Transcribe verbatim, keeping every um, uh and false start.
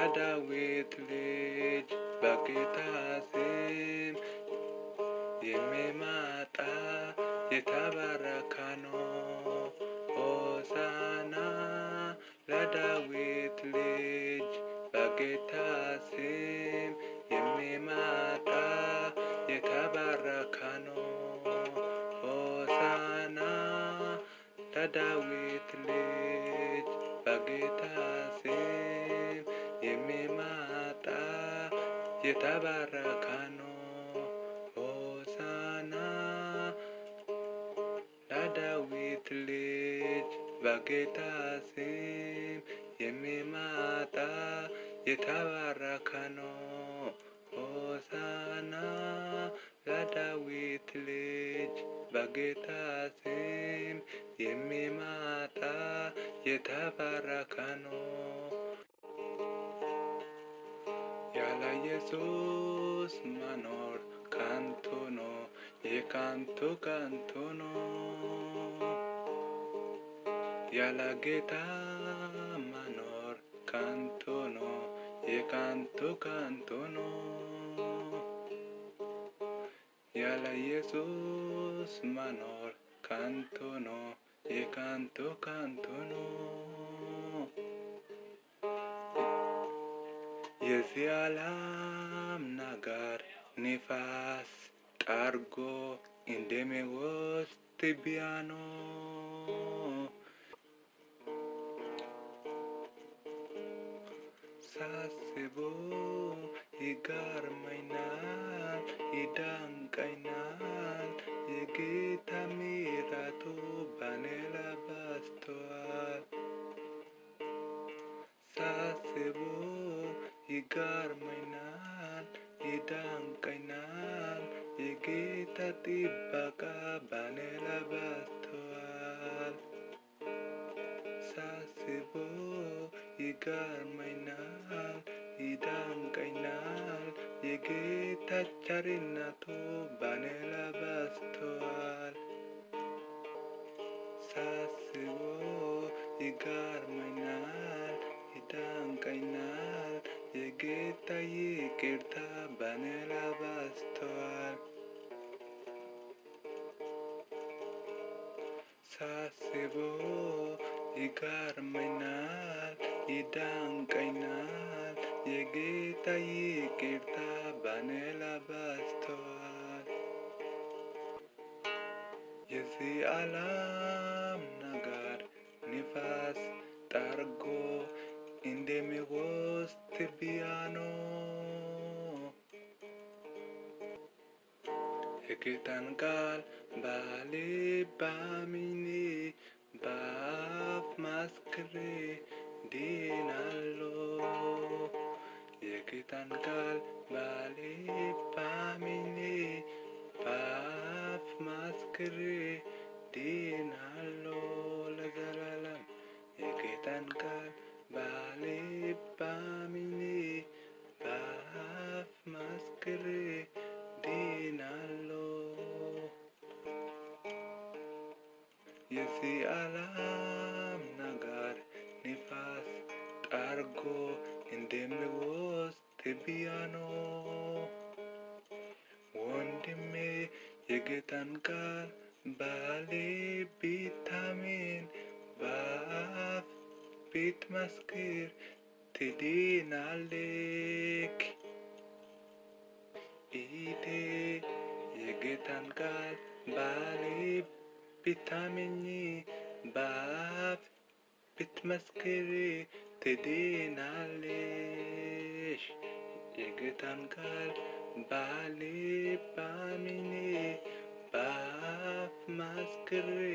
ለዳዊት ልጅ በጌታ ስም የሚመጣ የተባረከ ነው። ሆሳዕና ለዳዊት ልጅ በጌታ ስም የሚመጣ የተባረከ ነው። ሆሳዕና ለዳዊት ልጅ በጌታ ስም የሚመጣ የተባረከ ነው። ሆሳዕና ለዳዊት ልጅ በጌታ ስም የሚመጣ የተባረከ ነው። ሆሳዕና ለዳዊት ልጅ በጌታ ስም የሚመጣ የተባረከ ነው። ያለ ኢየሱስ መኖር ከንቱ ነው፣ የከንቱ ከንቱ ነው። ያለ ጌታ መኖር ከንቱ ነው፣ የከንቱ ከንቱ ነው። ያለ ኢየሱስ መኖር ከንቱ ነው፣ የከንቱ ከንቱ ነው። የዚህ ዓለም ነገር ንፋስ ጠርጎ እንደሚወስድ ትቢያ ነው። ሳስበው ይገርመኛል፣ ይደንቀኛል። የጌታ ምሕረቱ በእኔ ላይ በዝቷል። ሳስበው ይገርመኛል፣ ይደንቀኛል። የጌታ ጥበቃ በእኔ ላይ በዝቷል። ሳስበው ይገርመኛል፣ ይደንቀኛል። የጌታ ቸርነቱ በእኔ ላይ በዝቷል። ሳስበው ይገርመኛል፣ ይደንቀኛል። የጌታ ይቅርታ በእኔ ላይ በዝቷል። ሳስበው ይገርመኛል፣ ይደንቀኛል። የጌታ ይቅርታ በእኔ ላይ በዝቷል። የዚህ ዓለም ነገር ንፋስ ጠርጎ እንደሚወስድ ትቢያ ነው። የጌታን ቃል በልቤ አምኜ በአፍ መስክሬ ድኛለሁ። የጌታን ቃል በልቤ አምኜ በአፍ መስክሬ ድኛለሁ ለዘላለም። የጌታን ቃል በልቤ አምኜ በአፍ መስክሬ ድኛለሁ። የዚህ ዓለም ነገር ንፋስ ጠርጎ እንደሚወስድ ትቢያ ነው። ወንድሜ የጌታን ቃል በልብ ታመን፣ በአፍ ብትመስክር ትድናለህ። እህቴ የጌታን ቃል በልብ ብታምኚ በአፍ ብትመስክሪ ትድናለሽ። የጌታን ቃል በልብ አምኚ በአፍ መስክሪ